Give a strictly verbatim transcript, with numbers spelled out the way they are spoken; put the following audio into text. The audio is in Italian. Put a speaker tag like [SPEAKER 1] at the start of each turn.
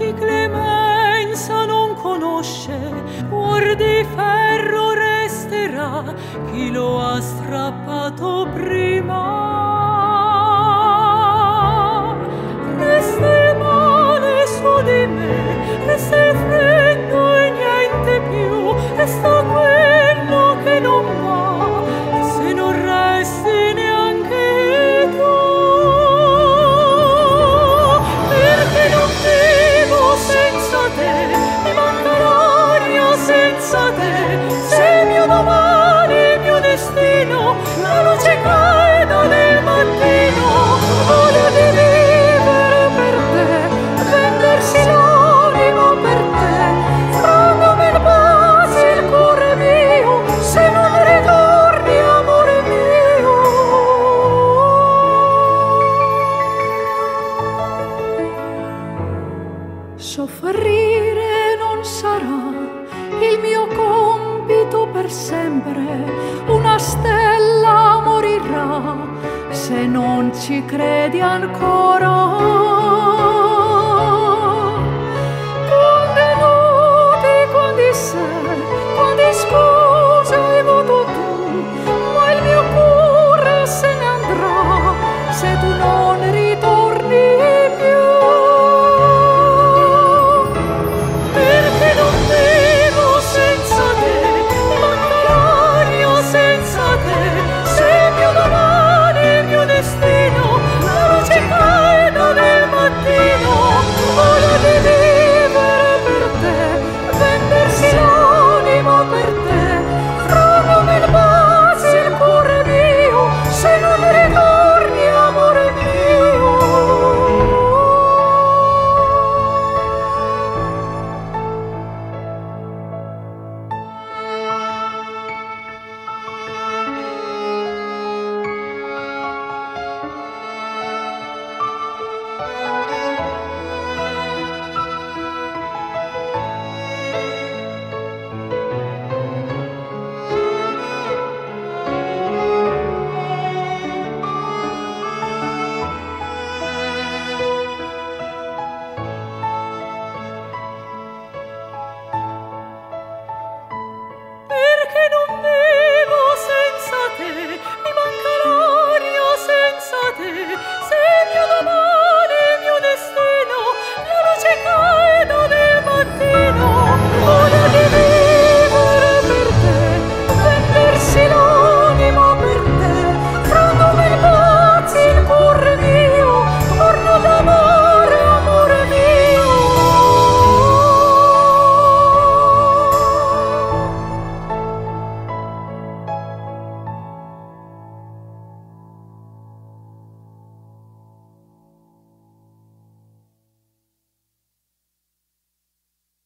[SPEAKER 1] chi clemenza non conosce, cuor di ferro resterà chi lo ha strappato prima. Resta il male su di me, resta il freddo e niente più, resta quello che non va, se non resti neanche tu. Perché non vivo senza te, mi manca l'aria senza te, sei il mio domani, il mio destino, la luce calda del mattino, voglio di vivere per te, vendersi l'anima per te, frangami il pace il cuore mio, se non ritorni amore mio. Soffrire non sarà il mio compito per sempre, una stella morirà se non ci credi ancora.